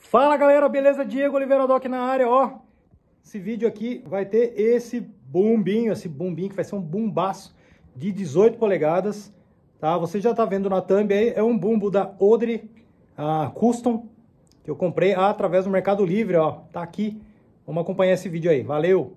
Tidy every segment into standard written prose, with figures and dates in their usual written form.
Fala galera, beleza? Diego Oliveira Doc na área, ó. Esse vídeo aqui vai ter esse bumbinho que vai ser um bumbaço de 18 polegadas, tá? Você já tá vendo na thumb aí, é um bumbo da Audrey Custom, que eu comprei através do Mercado Livre, ó. Tá aqui, vamos acompanhar esse vídeo aí, valeu!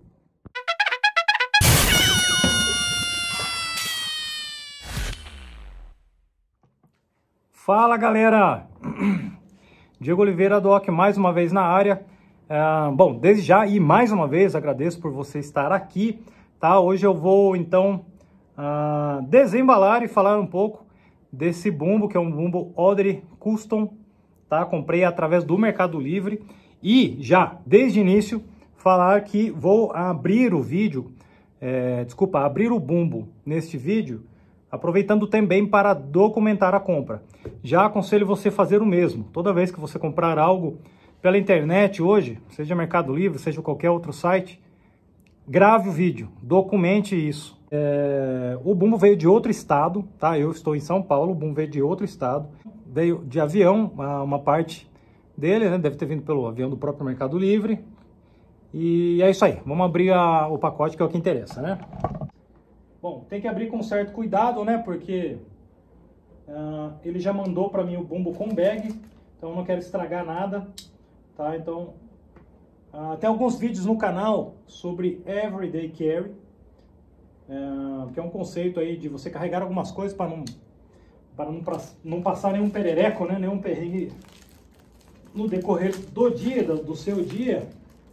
Fala galera! Diego Oliveira Doc mais uma vez na área. Bom, desde já e mais uma vez agradeço por você estar aqui, tá? Hoje eu vou então desembalar e falar um pouco desse bumbo, que é um bumbo Audrey Custom, tá? Comprei através do Mercado Livre e já desde o início falar que vou abrir o vídeo, abrir o bumbo neste vídeo, aproveitando também para documentar a compra. Já aconselho você fazer o mesmo. Toda vez que você comprar algo pela internet hoje, seja Mercado Livre, seja qualquer outro site, grave o vídeo, documente isso. O bumbo veio de outro estado, tá? Eu estou em São Paulo, o bumbo veio de outro estado. Veio de avião, uma parte dele, né? Deve ter vindo pelo avião do próprio Mercado Livre. E é isso aí, vamos abrir o pacote, que é o que interessa, né? Bom, tem que abrir com certo cuidado, né? Porque ele já mandou para mim o bumbo com bag, então eu não quero estragar nada, tá? Então, tem alguns vídeos no canal sobre Everyday Carry, que é um conceito aí de você carregar algumas coisas para não passar nenhum perereco, né? Nenhum perrengue no decorrer do dia, do seu dia.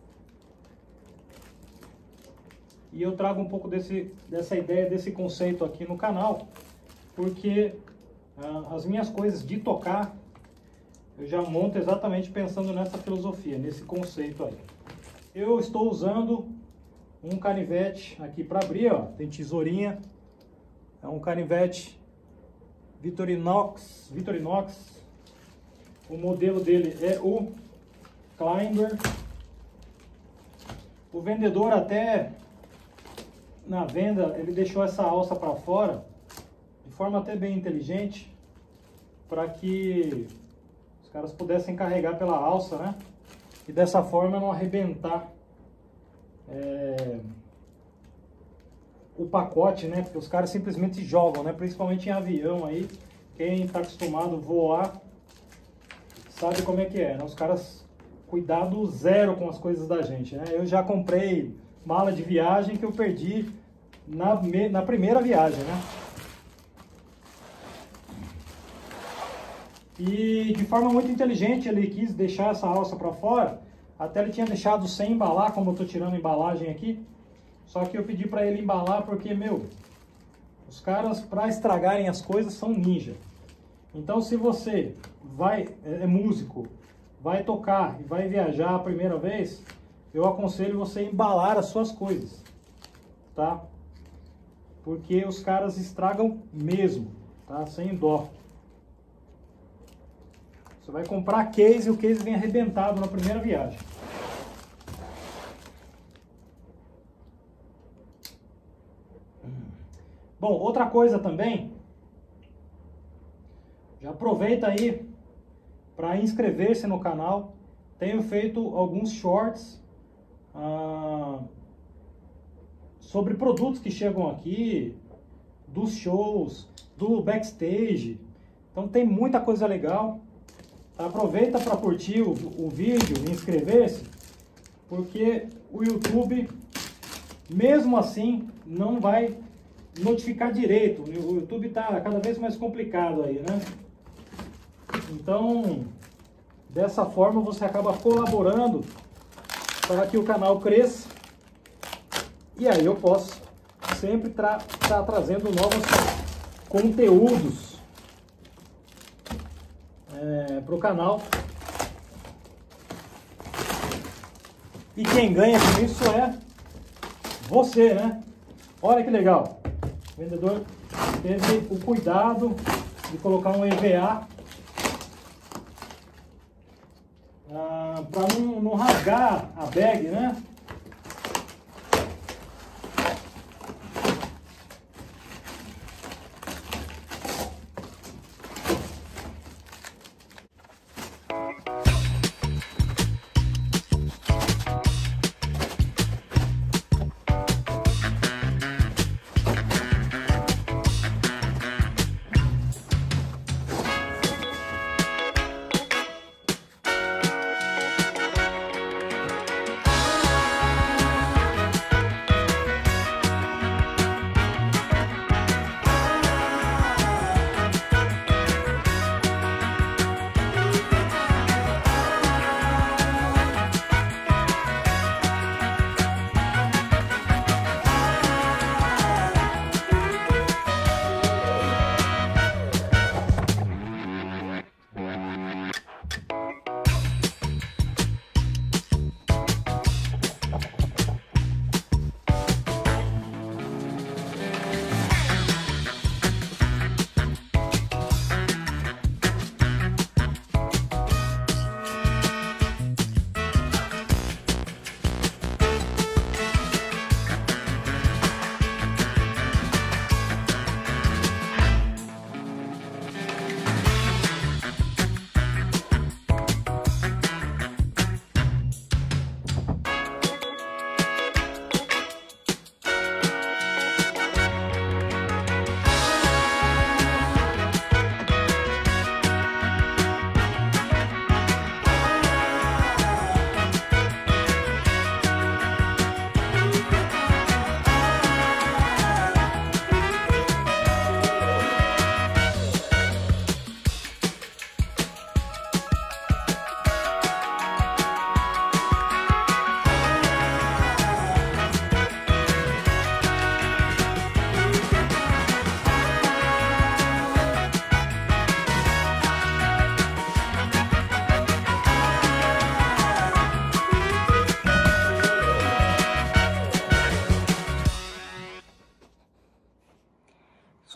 E eu trago um pouco dessa ideia, desse conceito aqui no canal, porque as minhas coisas de tocar, eu já monto exatamente pensando nessa filosofia, nesse conceito aí. Eu estou usando um canivete aqui para abrir, ó, tem tesourinha, é um canivete Victorinox, o modelo dele é o Climber. O vendedor até na venda, ele deixou essa alça para fora, de forma até bem inteligente, para que os caras pudessem carregar pela alça, né? E dessa forma não arrebentar o pacote, né? Porque os caras simplesmente jogam, né? Principalmente em avião aí, quem está acostumado a voar sabe como é que é, né? Os caras cuidado zero com as coisas da gente, né? Eu já comprei mala de viagem que eu perdi na primeira viagem, né? E de forma muito inteligente ele quis deixar essa alça para fora. Até ele tinha deixado sem embalar, como eu tô tirando a embalagem aqui. Só que eu pedi para ele embalar porque, os caras, para estragarem as coisas, são ninja. Então, se você é músico, vai tocar e vai viajar a primeira vez, eu aconselho você embalar as suas coisas, tá? Porque os caras estragam mesmo, tá? Sem dó. Você vai comprar case e o case vem arrebentado na primeira viagem. Bom, outra coisa também, já aproveita aí para inscrever-se no canal. Tenho feito alguns shorts sobre produtos que chegam aqui, dos shows, do backstage. Então tem muita coisa legal. Aproveita para curtir o vídeo e inscrever-se, porque o YouTube, mesmo assim, não vai notificar direito. O YouTube está cada vez mais complicado aí, né? Então, dessa forma você acaba colaborando para que o canal cresça. E aí eu posso sempre estar trazendo novos conteúdos para o canal. E quem ganha com isso é você, né? Olha que legal. O vendedor teve o cuidado de colocar um EVA para não rasgar a bag, né?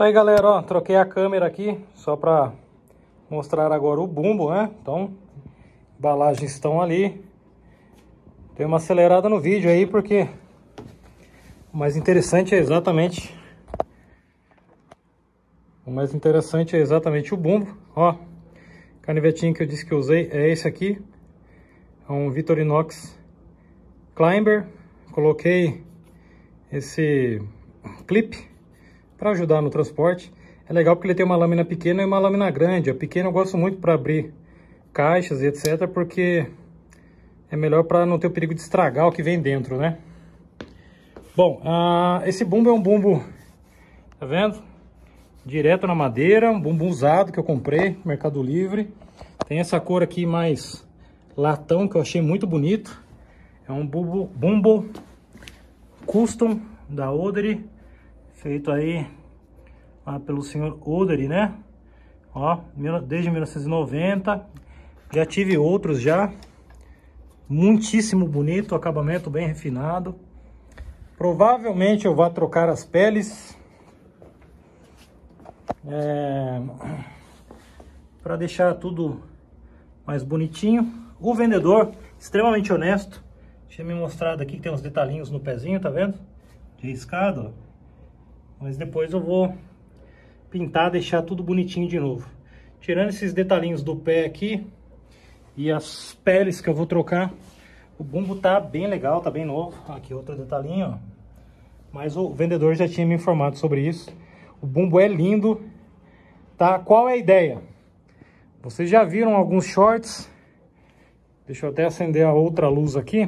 Isso aí, galera, ó, troquei a câmera aqui só para mostrar agora o bumbo, né? Então, embalagens estão ali. Dei uma acelerada no vídeo aí porque o mais interessante é exatamente o bumbo. Ó, canivetinho que eu disse que eu usei é esse aqui. É um Victorinox Climber. Coloquei esse clipe para ajudar no transporte. É legal porque ele tem uma lâmina pequena e uma lâmina grande. A pequena eu gosto muito para abrir caixas e etc, porque é melhor para não ter o perigo de estragar o que vem dentro, né? Bom, esse bumbo é um bumbo, tá vendo? Direto na madeira, um bumbo usado que eu comprei no Mercado Livre. Tem essa cor aqui mais latão que eu achei muito bonito. É um bumbo custom da Odery, feito aí pelo senhor Odery, né? Ó, desde 1990. Já tive outros já. Muitíssimo bonito, acabamento bem refinado. Provavelmente eu vou trocar as peles para deixar tudo mais bonitinho. O vendedor, extremamente honesto, tinha me mostrado aqui que tem uns detalhinhos no pezinho, tá vendo? De riscado, ó. Mas depois eu vou pintar, deixar tudo bonitinho de novo. Tirando esses detalhinhos do pé aqui e as peles que eu vou trocar, o bumbo tá bem legal, tá bem novo. Aqui outro detalhinho, ó. Mas o vendedor já tinha me informado sobre isso. O bumbo é lindo, tá? Qual é a ideia? Vocês já viram alguns shorts? Deixa eu até acender a outra luz aqui.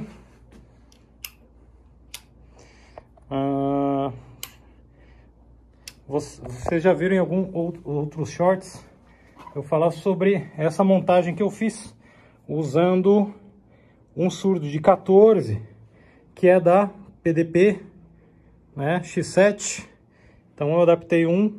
Vocês já viram em outros shorts eu falar sobre essa montagem que eu fiz usando um surdo de 14 que é da PDP, né, X7. Então eu adaptei um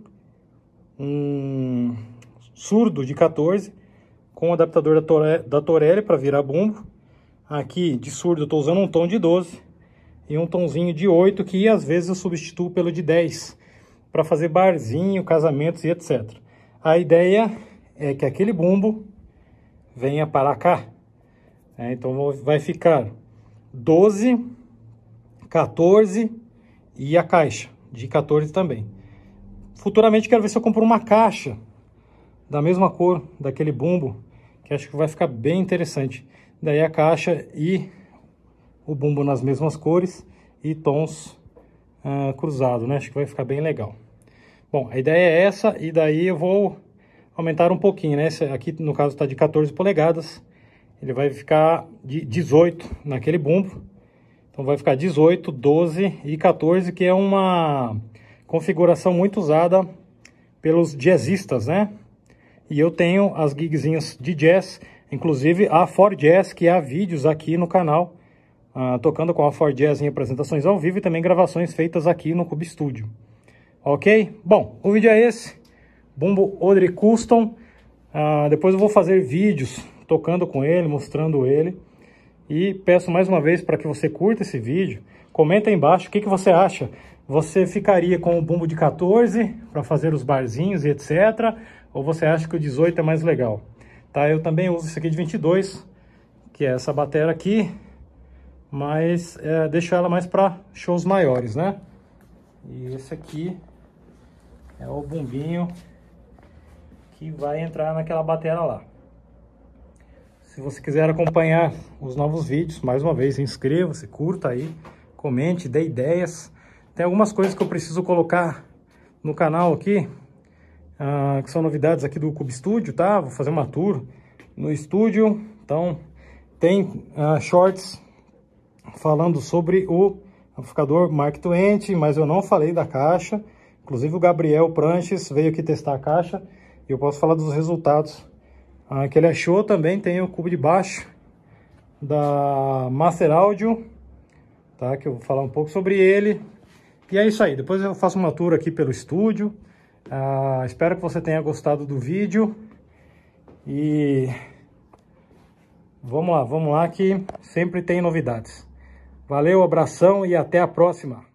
surdo de 14 com o adaptador da Torelli para virar bumbo. Aqui de surdo eu estou usando um tom de 12 e um tomzinho de 8 que às vezes eu substituo pelo de 10 para fazer barzinho, casamentos e etc. A ideia é que aquele bumbo venha para cá. Então vai ficar 12, 14 e a caixa de 14 também. Futuramente quero ver se eu compro uma caixa da mesma cor daquele bumbo, que acho que vai ficar bem interessante. Daí a caixa e o bumbo nas mesmas cores e tons cruzados, né? Acho que vai ficar bem legal. Bom, a ideia é essa, e daí eu vou aumentar um pouquinho, né? Esse aqui no caso está de 14 polegadas, ele vai ficar de 18 naquele bumbo. Então vai ficar 18, 12 e 14, que é uma configuração muito usada pelos jazzistas, né? E eu tenho as gigzinhas de jazz, inclusive a Ford Jazz, que há vídeos aqui no canal, tocando com a Ford Jazz em apresentações ao vivo e também gravações feitas aqui no Cube Studio. Ok? Bom, o vídeo é esse, bumbo Odery Custom. Depois eu vou fazer vídeos tocando com ele, mostrando ele. E peço mais uma vez para que você curta esse vídeo. Comenta aí embaixo o que você acha. Você ficaria com o bumbo de 14 para fazer os barzinhos e etc. Ou você acha que o 18 é mais legal? Tá? Eu também uso esse aqui de 22, que é essa bateria aqui. Mas deixo ela mais para shows maiores, né? E esse aqui é o bumbinho que vai entrar naquela bateria lá. Se você quiser acompanhar os novos vídeos, mais uma vez, inscreva-se, curta aí, comente, dê ideias. Tem algumas coisas que eu preciso colocar no canal aqui, que são novidades aqui do Cube Studio, tá? Vou fazer uma tour no estúdio. Então, tem shorts falando sobre o amplificador Mark XX, mas eu não falei da caixa. Inclusive o Gabriel Pranches veio aqui testar a caixa e eu posso falar dos resultados que ele achou. Também tem o cubo de baixo da Master Audio, tá? Que eu vou falar um pouco sobre ele. E é isso aí, depois eu faço uma tour aqui pelo estúdio. Espero que você tenha gostado do vídeo. E vamos lá que sempre tem novidades. Valeu, abração e até a próxima.